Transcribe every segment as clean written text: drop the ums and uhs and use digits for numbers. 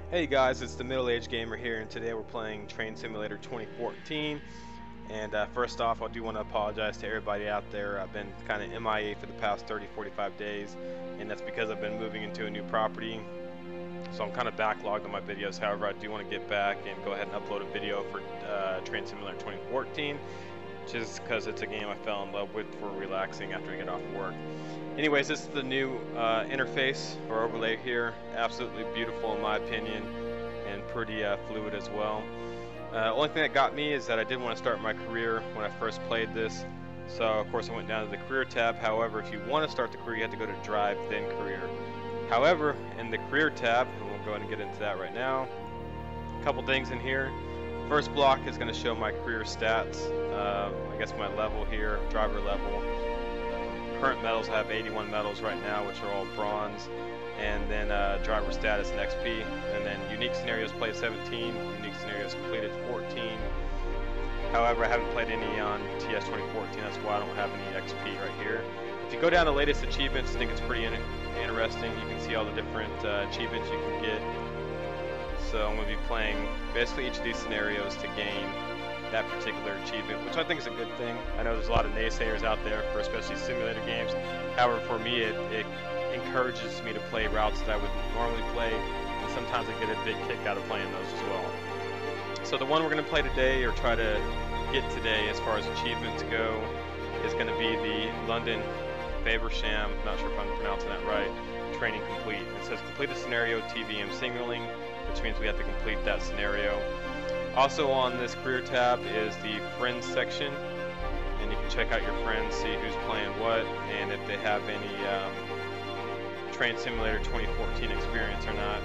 Hey guys, it's the Middle-Aged Gamer here, and today we're playing Train Simulator 2014. And first off, I do want to apologize to everybody out there. I've been kind of MIA for the past 30-45 days, and that's because I've been moving into a new property. So I'm kind of backlogged on my videos. However, I do want to get back and go ahead and upload a video for Train Simulator 2014, just because it's a game I fell in love with for relaxing after I get off work. Anyways, this is the new interface or overlay here. Absolutely beautiful in my opinion, and pretty fluid as well. Only thing that got me is that I did want to start my career when I first played this. So of course I went down to the career tab. However, if you want to start the career, you have to go to drive, then career. However, in the career tab, and we'll go ahead and get into that right now, a couple things in here. First block is going to show my career stats. I guess my level here, driver level. Current medals, I have 81 medals right now, which are all bronze, and then driver status and XP, and then unique scenarios played 17, unique scenarios completed 14. However, I haven't played any on TS 2014, that's why I don't have any XP right here. If you go down to latest achievements, I think it's pretty interesting. You can see all the different achievements you can get. So I'm going to be playing basically each of these scenarios to gain that particular achievement, which I think is a good thing. I know there's a lot of naysayers out there for especially simulator games. However, for me it encourages me to play routes that I would normally play, and sometimes I get a big kick out of playing those as well. So the one we're going to play today, or try to get today as far as achievements go, is going to be the London Faversham, not sure if I'm pronouncing that right, training complete. It says complete a scenario TVM signaling, which means we have to complete that scenario. Also on this career tab is the friends section, and you can check out your friends, see who's playing what, and if they have any Train Simulator 2014 experience or not.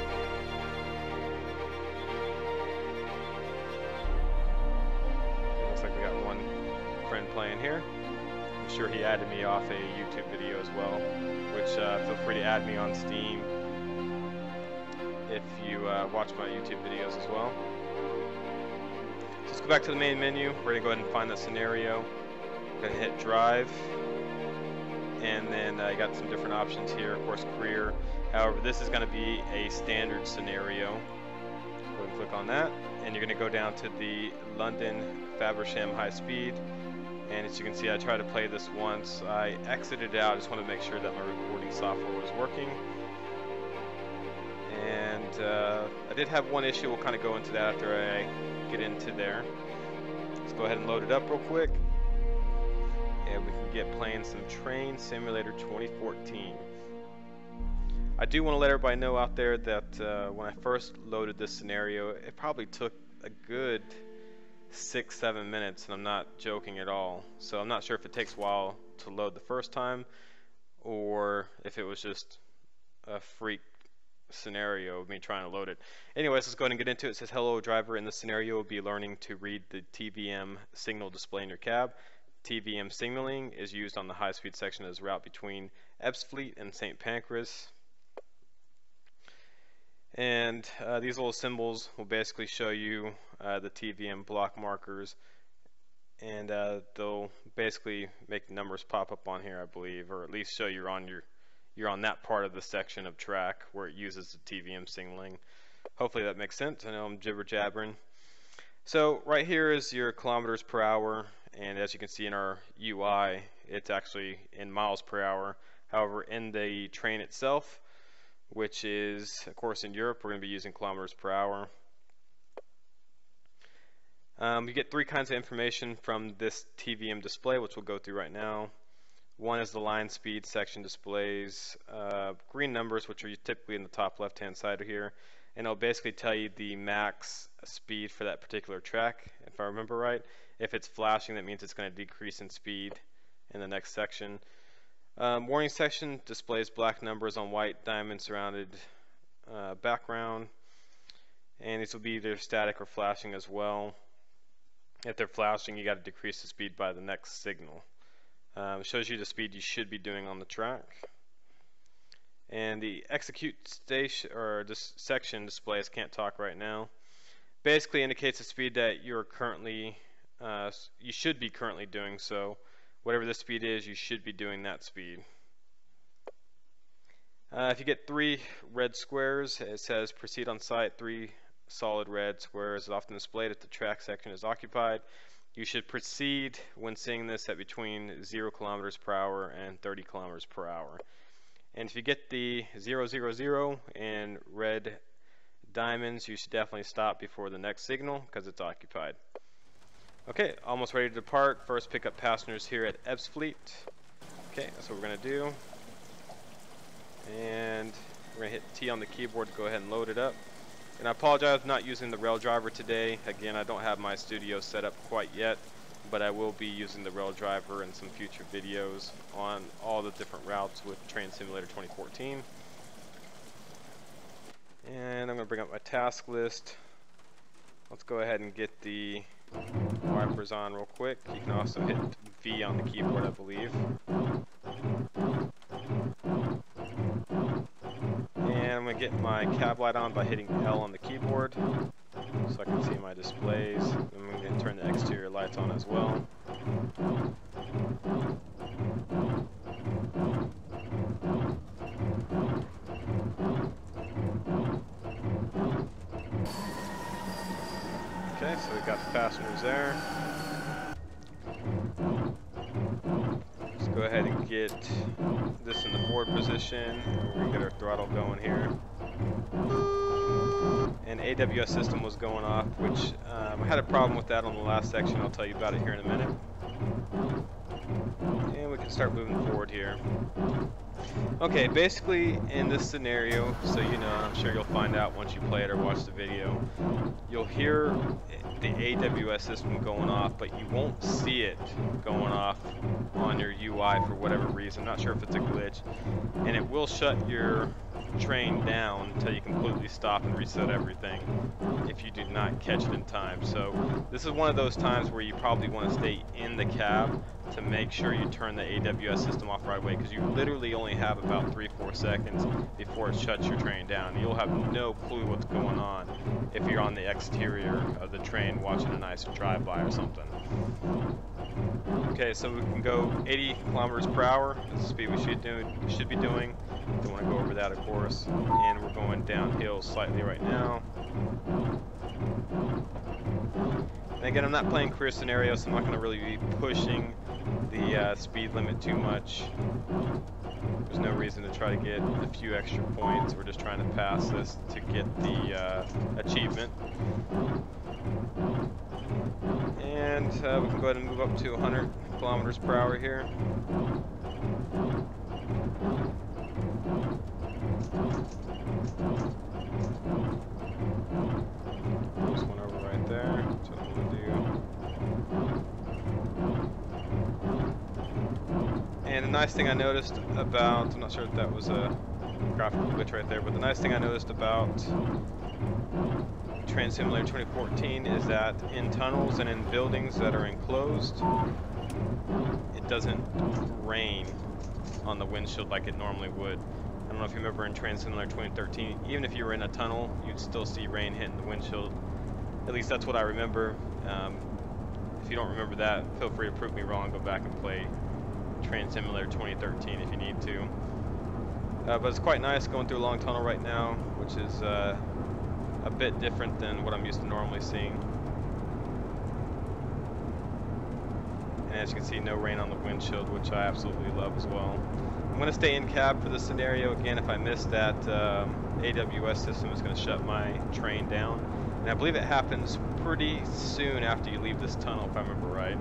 Looks like we got one friend playing here. I'm sure he added me off a YouTube video as well, which feel free to add me on Steam if you watch my YouTube videos as well. Let's go back to the main menu. We're going to go ahead and find the scenario. We're going to hit drive, and then you got some different options here. Of course, career. However, this is going to be a standard scenario. Go ahead and click on that, and you're going to go down to the London Faversham high speed. And as you can see, I tried to play this once. I exited out. I just want to make sure that my recording software was working. And I did have one issue. We'll kind of go into that after I get into there. Let's go ahead and load it up real quick, and we can get playing some Train Simulator 2014. I do want to let everybody know out there that when I first loaded this scenario, it probably took a good 6-7 minutes, and I'm not joking at all. So I'm not sure if it takes a while to load the first time, or if it was just a freak scenario of me trying to load it. Anyways, let's go ahead and get into it. It says, hello driver, in this scenario will be learning to read the TVM signal display in your cab. TVM signaling is used on the high-speed section as route between Ebbsfleet and St. Pancras. And these little symbols will basically show you the TVM block markers, and they'll basically make the numbers pop up on here, I believe, or at least show you're on that part of the section of track where it uses the TVM signaling. Hopefully that makes sense. I know I'm jibber jabbering. So right here is your kilometers per hour, and as you can see in our UI, it's actually in miles per hour. However, in the train itself, which is of course in Europe, we're going to be using kilometers per hour. You get three kinds of information from this TVM display, which we'll go through right now. One is the line speed section displays green numbers, which are typically in the top left hand side of here, and it'll basically tell you the max speed for that particular track, if I remember right. If it's flashing, that means it's going to decrease in speed in the next section. Warning section displays black numbers on white diamond surrounded background, and these will be either static or flashing as well. If they're flashing, you got to decrease the speed by the next signal. It shows you the speed you should be doing on the track. And the execute station, or this section displays, can't talk right now, basically indicates the speed that you're currently, you should be currently doing. So whatever the speed is, you should be doing that speed. If you get 3 red squares, it says proceed on site. 3 solid red squares is often displayed if the track section is occupied. You should proceed when seeing this at between 0 kilometers per hour and 30 kilometers per hour. And if you get the 000 and red diamonds, you should definitely stop before the next signal because it's occupied. Okay, almost ready to depart. First pick up passengers here at Ebbsfleet. Okay, that's what we're going to do. And we're going to hit T on the keyboard to go ahead and load it up. And I apologize for not using the rail driver today. Again, I don't have my studio set up quite yet, but I will be using the rail driver in some future videos on all the different routes with Train Simulator 2014. And I'm going to bring up my task list. Let's go ahead and get the wipers on real quick. You can also hit V on the keyboard, I believe. And I'm going to get my cab light on by hitting L on the keyboard so I can see my displays. I'm going to turn the exterior lights on as well. Okay, so we've got the passengers there. Let's go ahead and get this in the forward position. We're going to get our throttle going here. And AWS system was going off, which I had a problem with that on the last section. I'll tell you about it here in a minute. And we can start moving forward here. Okay, basically in this scenario, so you know, I'm sure you'll find out once you play it or watch the video, you'll hear the AWS system going off, but you won't see it going off on your UI for whatever reason. I'm not sure if it's a glitch. And it will shut your train down until you completely stop and reset everything if you do not catch it in time. So this is one of those times where you probably want to stay in the cab to make sure you turn the AWS system off right away, because you literally only have about 3-4 seconds before it shuts your train down. You'll have no clue what's going on if you're on the exterior of the train watching a nice drive-by or something. Okay, so we can go 80 kilometers per hour. That's the speed we should be doing. Don't want to go over that, of course. And we're going downhill slightly right now. And again, I'm not playing career scenario, so I'm not going to really be pushing the speed limit too much. There's no reason to try to get a few extra points. We're just trying to pass this to get the achievement. And we can go ahead and move up to 100 kilometers per hour here. There's one over right there. That's what I'm going to do. And the nice thing I noticed about, I'm not sure if that was a graphical glitch right there, but the nice thing I noticed about Train Simulator 2014 is that in tunnels and in buildings that are enclosed, it doesn't rain on the windshield like it normally would. I don't know if you remember in Train Simulator 2013, even if you were in a tunnel, you'd still see rain hitting the windshield. At least that's what I remember. If you don't remember that, feel free to prove me wrong. Go back and play Train Simulator 2013 if you need to. But it's quite nice going through a long tunnel right now, which is a bit different than what I'm used to normally seeing. And as you can see, no rain on the windshield, which I absolutely love as well. I'm going to stay in cab for this scenario. Again, if I miss that, AWS system is going to shut my train down. And I believe it happens pretty soon after you leave this tunnel, if I remember right.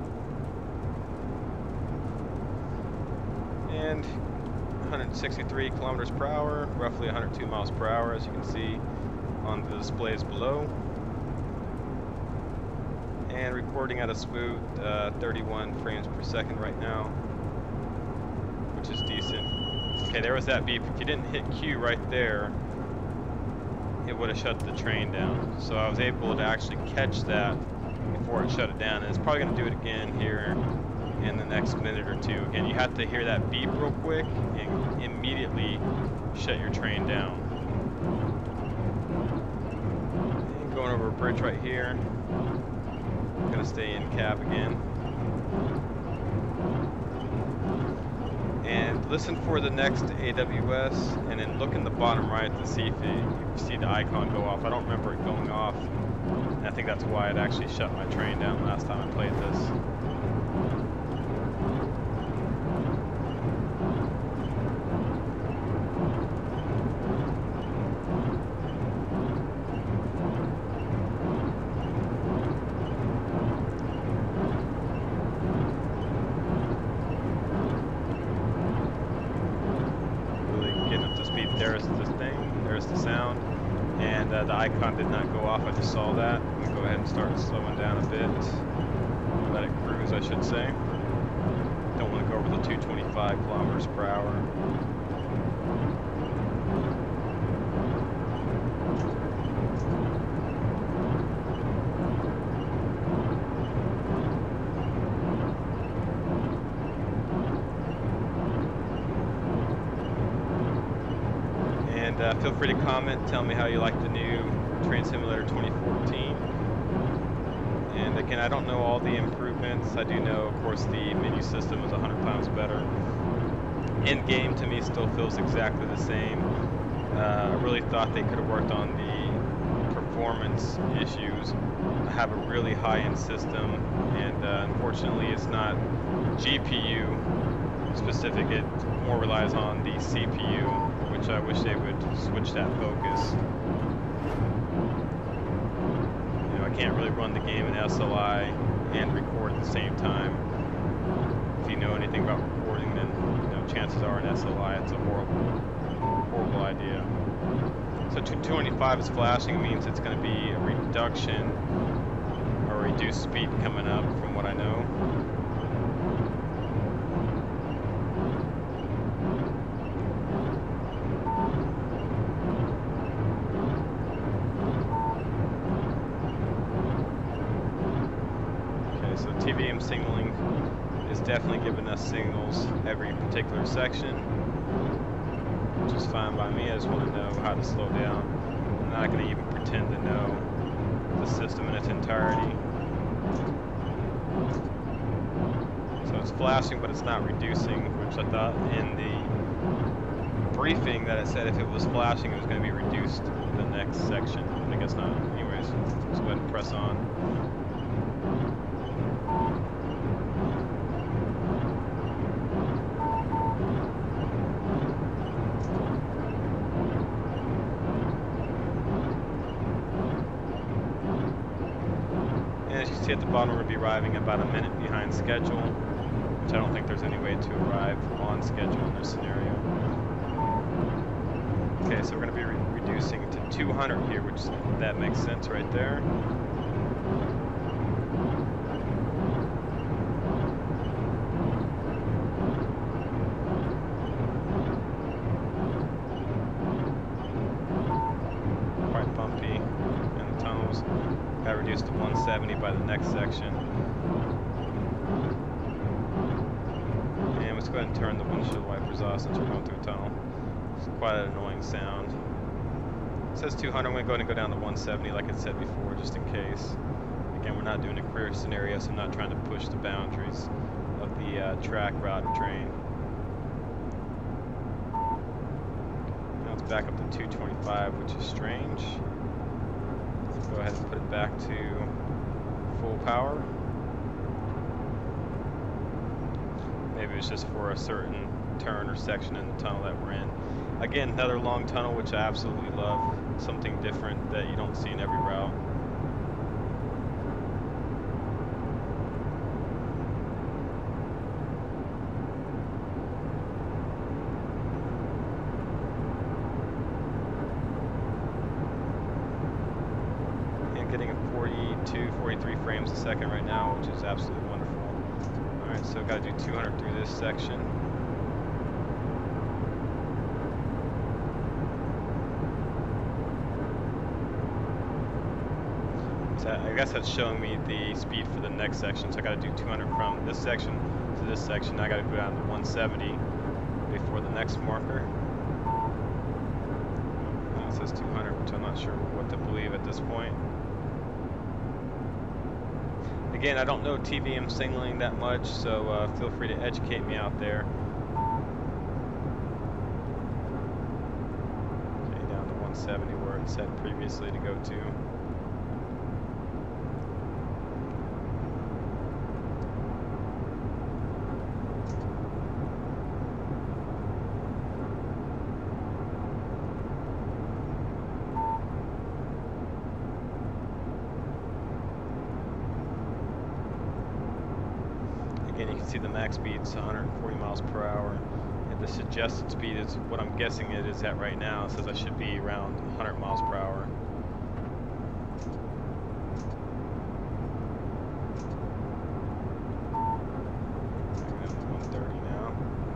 And 163 kilometers per hour, roughly 102 miles per hour, as you can see on the displays below. And recording at a smooth 31 frames per second right now, which is decent. Okay, there was that beep. If you didn't hit Q right there, it would have shut the train down. So I was able to actually catch that before it shut it down. And it's probably going to do it again here in the next minute or two. Again, you have to hear that beep real quick and immediately shut your train down. And going over a bridge right here. I'm going to stay in cab again. And listen for the next AWS, and then look in the bottom right to see if you see the icon go off. I don't remember it going off, and I think that's why it actually shut my train down last time I played this. There's this thing, there's the sound, and the icon did not go off. I just saw that. I'm gonna go ahead and start slowing down a bit. Let it cruise, I should say. Don't want to go over the 225 kilometers per hour. Feel free to comment, tell me how you like the new Train Simulator 2014. And again, I don't know all the improvements. I do know, of course, the menu system is 100 times better. In-game, to me, still feels exactly the same. I really thought they could have worked on the performance issues. I have a really high-end system, and unfortunately, it's not GPU specific. It more relies on the CPU, which I wish they would switch that focus. You know, I can't really run the game in SLI and record at the same time. If you know anything about recording, then you know chances are in SLI it's a horrible idea. So 225 is flashing. It means it's going to be a reduction or reduced speed coming up, from what I know. TVM signaling is definitely giving us signals every particular section, which is fine by me. I just want to know how to slow down. I'm not going to even pretend to know the system in its entirety. So it's flashing, but it's not reducing, which I thought in the briefing that it said if it was flashing, it was going to be reduced in the next section. I guess not. Anyways, let's go ahead and press on. At the bottom, we're going to be arriving about a minute behind schedule, which I don't think there's any way to arrive on schedule in this scenario. Okay, so we're going to be reducing to 200 here, which that makes sense right there. Quite bumpy in the tunnels. Got reduced to 170 by the next section. And let's go ahead and turn the windshield wipers off since we're going through a tunnel. It's quite an annoying sound. It says 200, I'm going to go ahead and go down to 170 like I said before, just in case. Again, we're not doing a career scenario, so I'm not trying to push the boundaries of the track, route, and train. Now it's back up to 225, which is strange. Go ahead and put it back to full power. Maybe it's just for a certain turn or section in the tunnel that we're in. Again, another long tunnel, which I absolutely love. Something different that you don't see in every route. Getting a 42, 43 frames a second right now, which is absolutely wonderful. Alright, so got to do 200 through this section. So I guess that's showing me the speed for the next section, so I got to do 200 from this section to this section. I got to go down to 170 before the next marker. And it says 200, which I'm not sure what to believe at this point. Again, I don't know TVM signaling that much, so feel free to educate me out there. 70 where it said previously to go to. Again, you can see the max speed is 140 miles per hour. The suggested speed is what I'm guessing it is at right now. It says I should be around 100 miles per hour. I'm at 130 now.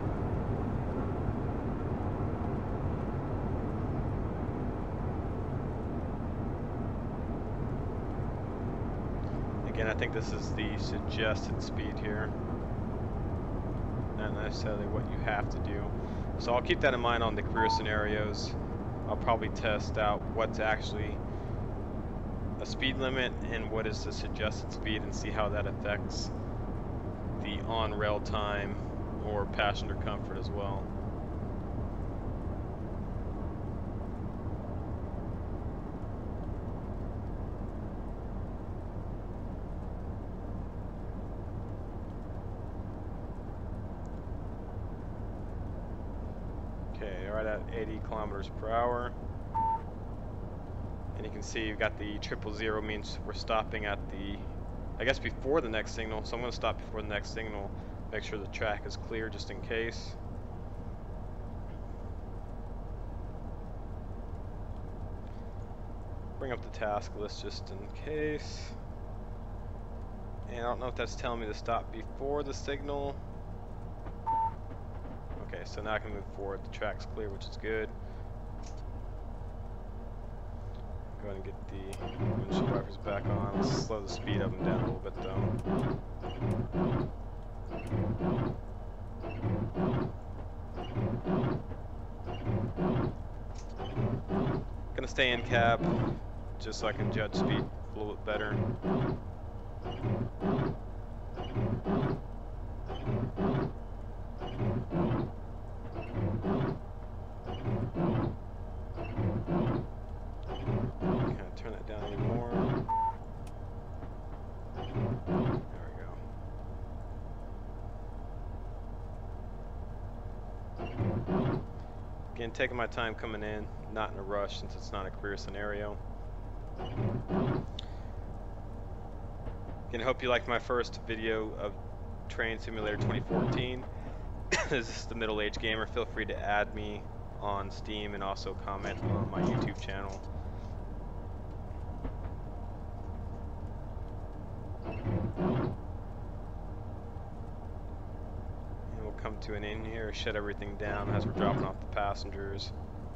Again, I think this is the suggested speed here. Not necessarily what you have to do. So I'll keep that in mind on the career scenarios. I'll probably test out what's actually a speed limit and what is the suggested speed and see how that affects the on-rail time or passenger comfort as well. Okay, right at 80 kilometers per hour. And you can see you've got the 000 means we're stopping at the, I guess before the next signal. So I'm going to stop before the next signal, make sure the track is clear just in case. Bring up the task list just in case. And I don't know if that's telling me to stop before the signal. Okay, so now I can move forward. The track's clear, which is good. Go ahead and get the windshield wipers back on. Let's slow the speed up and down a little bit though. Gonna stay in cab just so I can judge speed a little bit better. Turn that down even more. There we go. Again, taking my time coming in, not in a rush since it's not a career scenario. Again, I hope you liked my first video of Train Simulator 2014. This is the Middle-Aged Gamer. Feel free to add me on Steam and also comment on my YouTube channel. And we'll come to an end here, shut everything down as we're dropping off the passengers.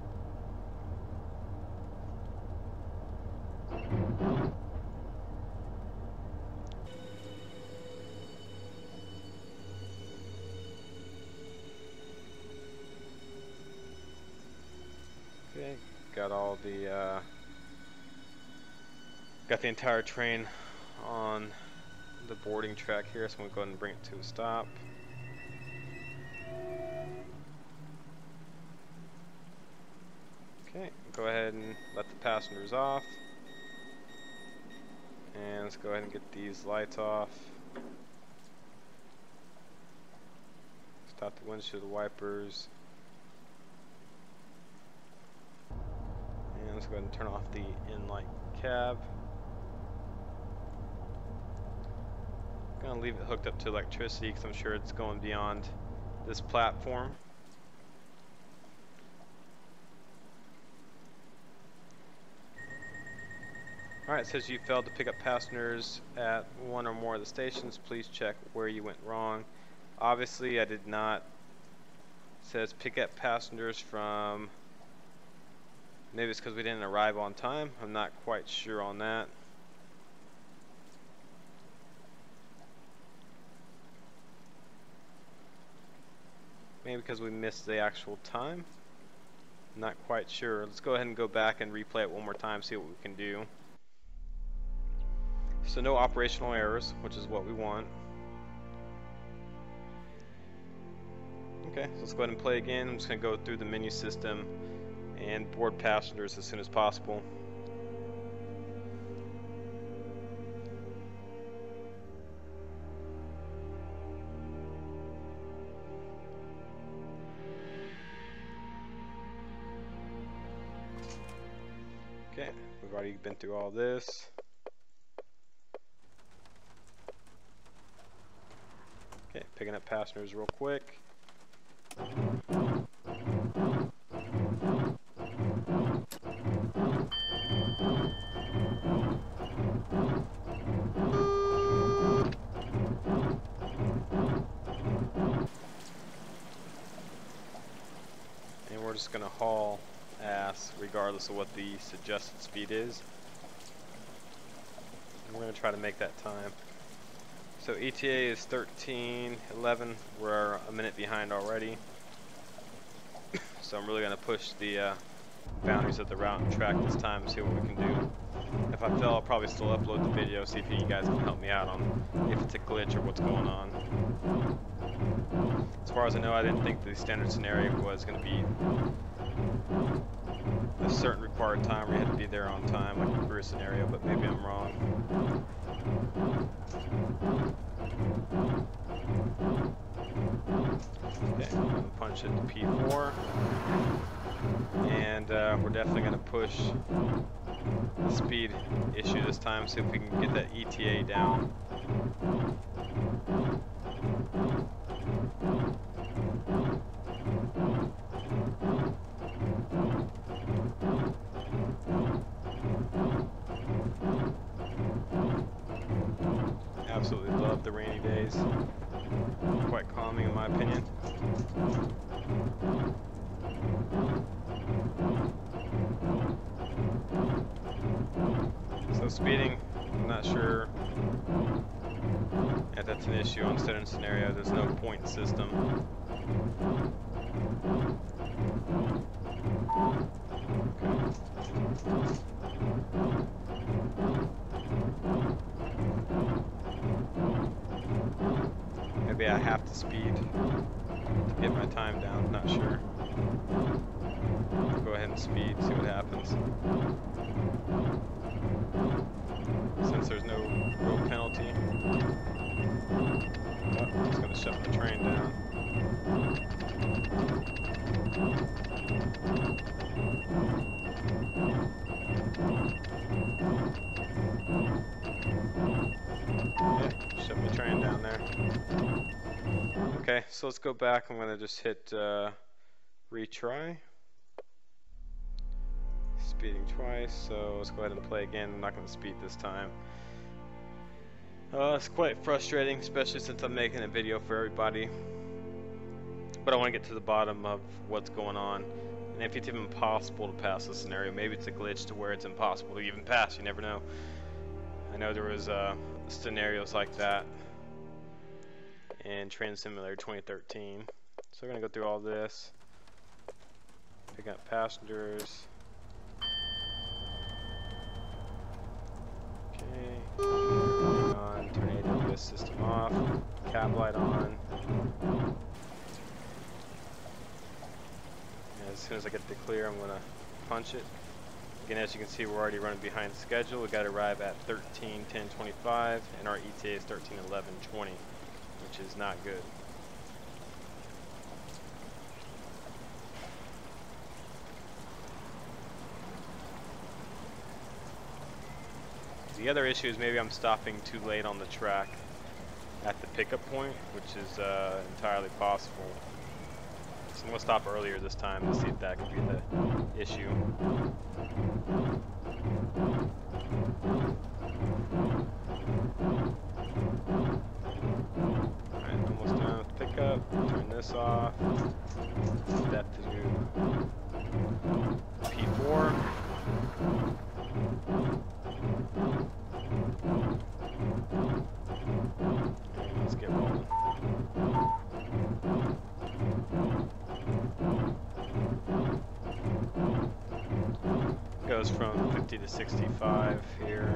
Okay, got all the got the entire train on the boarding track here, so I'm going to go ahead and bring it to a stop. Okay, go ahead and let the passengers off. And let's go ahead and get these lights off. Stop the windshield wipers. And let's go ahead and turn off the in-light cab. I'm going to leave it hooked up to electricity because I'm sure it's going beyond this platform. Alright, it says you failed to pick up passengers at one or more of the stations. Please check where you went wrong. Obviously, I did not. It says pick up passengers from... Maybe it's because we didn't arrive on time. I'm not quite sure on that. Maybe because we missed the actual time. Not quite sure. Let's go ahead and go back and replay it one more time, see what we can do. So no operational errors, which is what we want. Okay, so let's go ahead and play again. I'm just going to go through the menu system and board passengers as soon as possible. Okay, we've already been through all this. Okay, picking up passengers real quick. And we're just going to haul ass regardless of what the suggested speed is. And we're going to try to make that time. So ETA is 13:11. We're a minute behind already. So I'm really going to push the boundaries of the route and track this time and see what we can do. If I fail, I'll probably still upload the video, see if you guys can help me out on if it's a glitch or what's going on. As far as I know, I didn't think the standard scenario was going to be a certain required time where you had to be there on time, like the career scenario, but maybe I'm wrong. Okay, I'm going to punch it to P4, and we're definitely going to push the speed issue this time, see if we can get that ETA down. Absolutely love the rainy days. Quite calming in my opinion. So speeding, I'm not sure if that's an issue on standard scenario. There's no point system. Maybe I have to speed to get my time down, not sure. I'll go ahead and speed, see what happens. Since there's no road penalty, I'm just going to shut the train down. Yeah, shut my train down there. Okay, so let's go back. I'm going to just hit retry. Speeding twice, so let's go ahead and play again. I'm not going to speed this time. It's quite frustrating, especially since I'm making a video for everybody. But I want to get to the bottom of what's going on. And if it's even possible to pass this scenario, maybe it's a glitch to where it's impossible to even pass, you never know. I know there was scenarios like that in Train Simulator 2013. So we're going to go through all this. Pick up passengers. Okay, on, turn AWS system off, cab light on. And as soon as I get the clear, I'm going to punch it. Again, as you can see, we're already running behind schedule. We got to arrive at 13:10:25, and our ETA is 13:11:20, which is not good. The other issue is maybe I'm stopping too late on the track at the pickup point, which is entirely possible. So I'm going to stop earlier this time to see if that could be the issue. Alright, almost done with the pickup. Turn this off. That to P4. Let's get rolling. Goes from 50 to 65 here.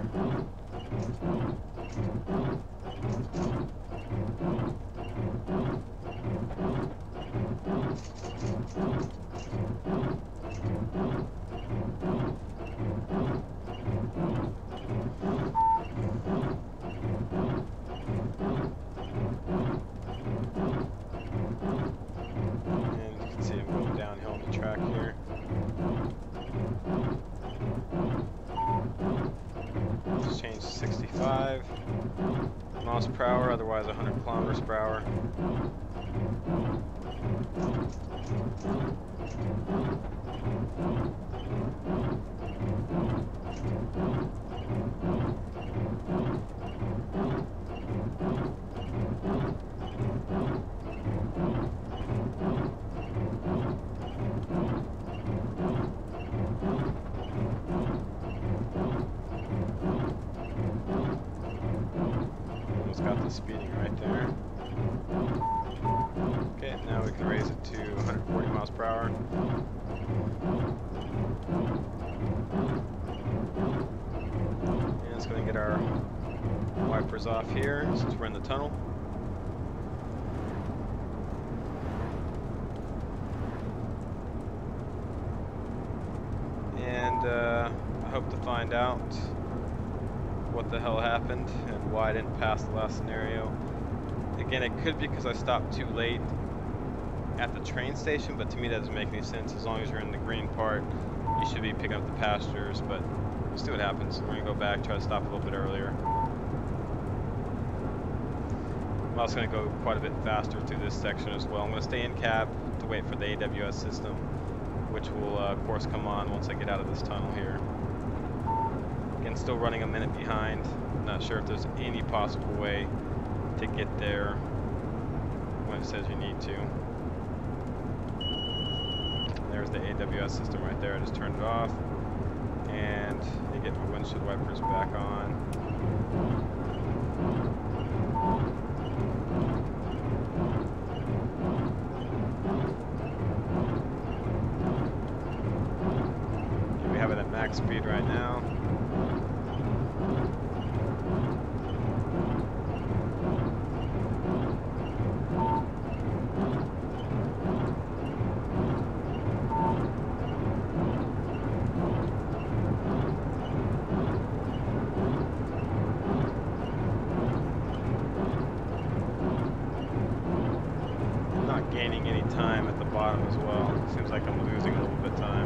miles per hour, otherwise 100 kilometers per hour. Got the speeding right there. Okay, now we can raise it to 140 miles per hour. And it's going to get our wipers off here since we're in the tunnel. And I hope to find out what the hell happened and why I didn't pass the last scenario. Again, it could be because I stopped too late at the train station, but to me that doesn't make any sense. As long as you're in the green part, you should be picking up the passengers, but we'll see what happens. We're gonna go back, try to stop a little bit earlier. I'm also gonna go quite a bit faster through this section as well. I'm gonna stay in cab to wait for the AWS system, which will of course come on once I get out of this tunnel here. Again, still running a minute behind. Not sure if there's any possible way to get there when it says you need to. There's the AWS system right there. I just turned it off. And I get my windshield wipers back on. Okay, we have it at max speed right now. Gaining any time at the bottom as well. Seems like I'm losing a little bit of time.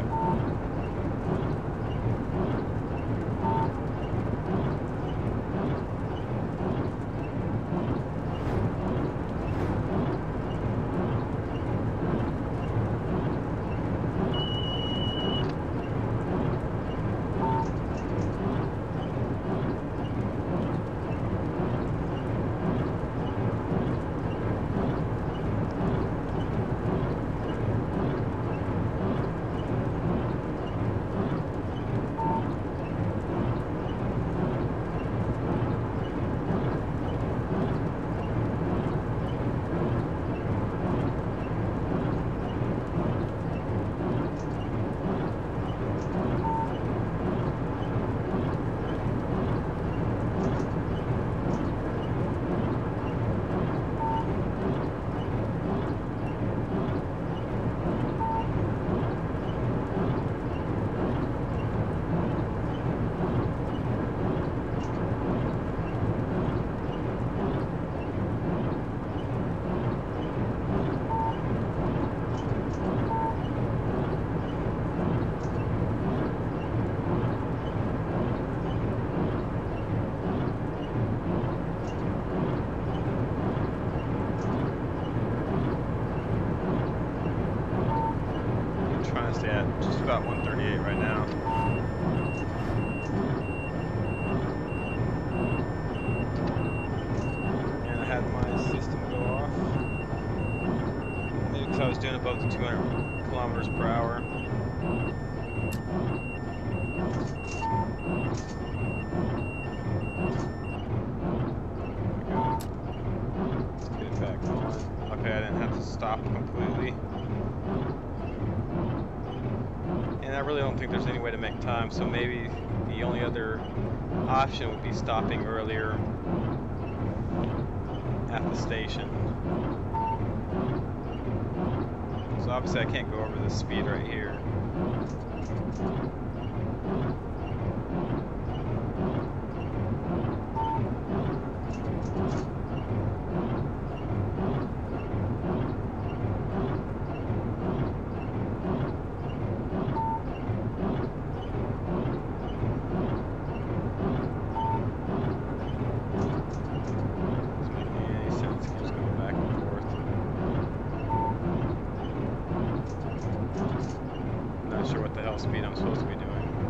At just about 138 right now. And I had my system go off. Maybe because I was doing above the 200 kilometers per hour. Let's get it back on. Okay, I didn't have to stop completely. And I really don't think there's any way to make time, so maybe the only other option would be stopping earlier at the station. So obviously I can't go over this speed right here. supposed to be doing.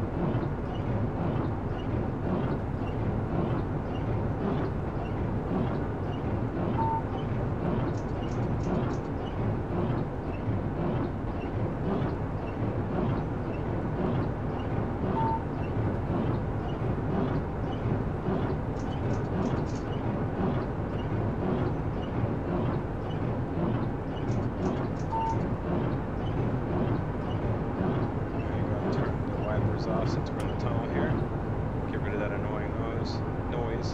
Off since we're in the tunnel here. Get rid of that annoying noise.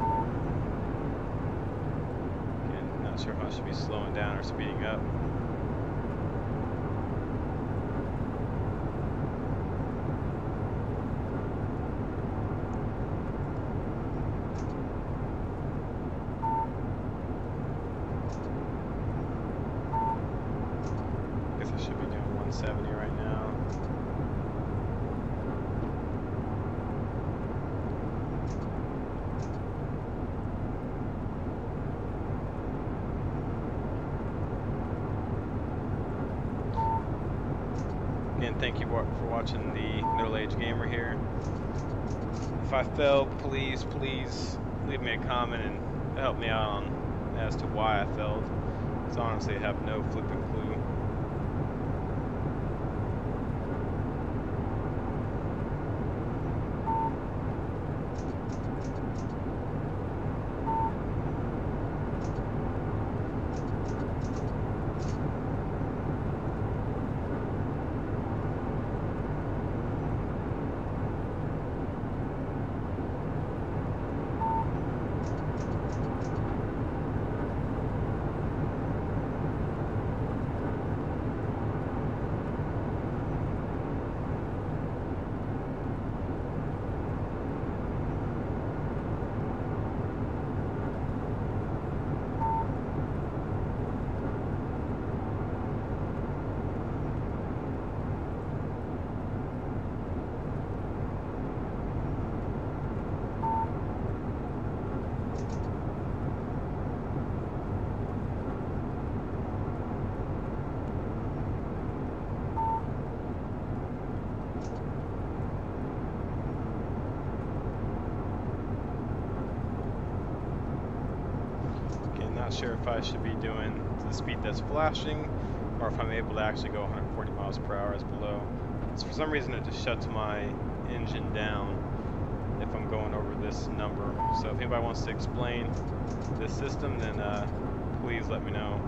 Again, not sure if I should be slowing down or speeding up. Guess I should be doing 170 right now. Again, thank you for watching the Middle-Aged Gamer here. If I failed, please leave me a comment and help me out on as to why I failed. Because honestly, I have no flipping clue. Not sure if I should be doing the speed that's flashing or if I'm able to actually go 140 miles per hour as below. So for some reason it just shuts my engine down if I'm going over this number. So if anybody wants to explain this system, then please let me know.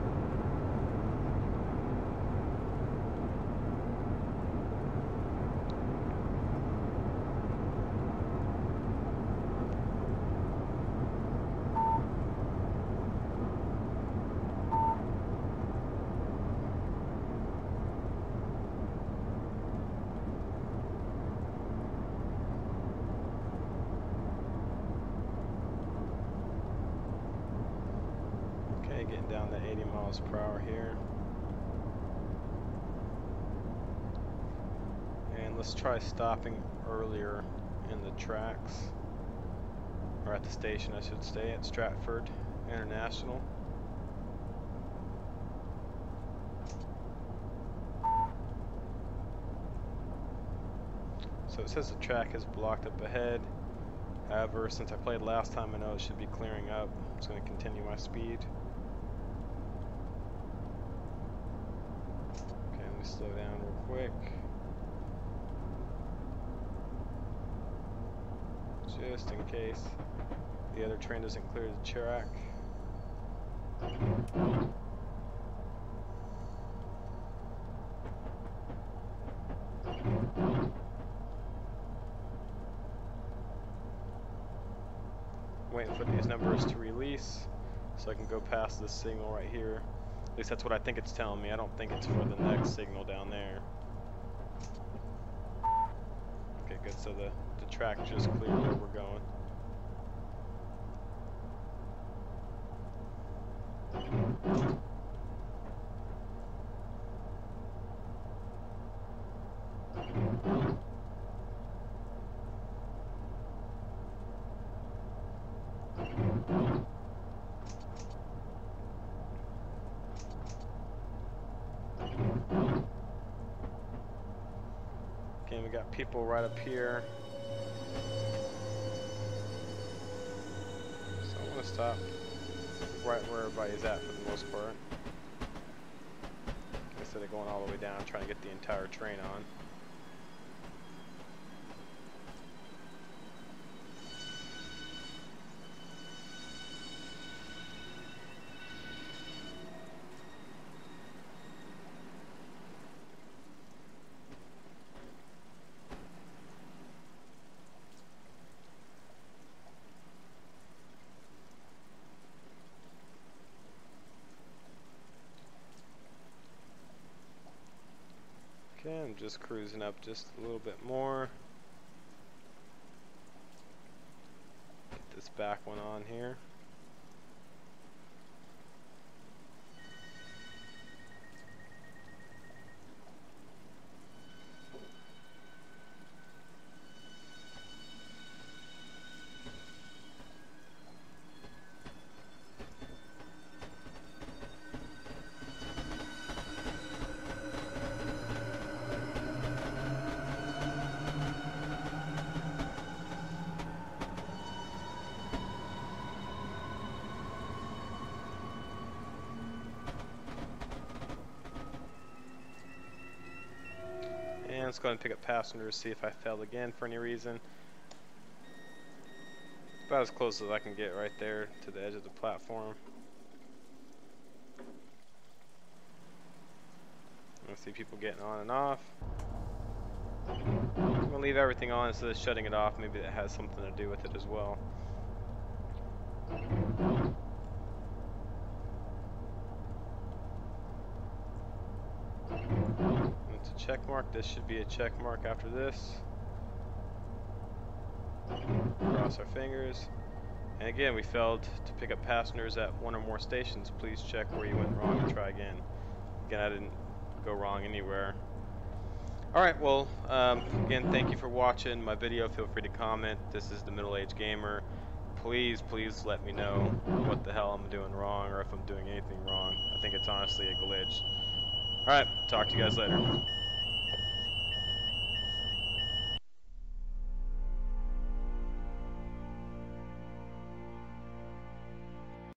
Getting down to 80 miles per hour here. And let's try stopping earlier in the tracks, or at the station I should say, at Stratford International. So it says the track is blocked up ahead. However, since I played last time, I know it should be clearing up. I'm just going to continue my speed. Slow down real quick, just in case the other train doesn't clear the track. Waiting for these numbers to release so I can go past this signal right here. At least that's what I think it's telling me. I don't think it's for the next signal down there. Okay, good. So the track just cleared where we're going. Again, we got people right up here. So I'm going to stop right where everybody's at for the most part, instead of going all the way down trying to get the entire train on. Okay, I'm just cruising up just a little bit more. Get this back one on here. And let's go ahead and pick up passengers, see if I failed again for any reason. About as close as I can get right there to the edge of the platform. I see people getting on and off. I'm going to leave everything on instead of shutting it off. Maybe that has something to do with it as well. It's a check mark. This should be a check mark after this. Cross our fingers. And again, we failed to pick up passengers at one or more stations. Please check where you went wrong and try again. Again, I didn't go wrong anywhere. Alright, well, again, thank you for watching my video. Feel free to comment. This is the MiddleAgedGamer. Please let me know what the hell I'm doing wrong, or if I'm doing anything wrong. I think it's honestly a glitch. Alright, talk to you guys later.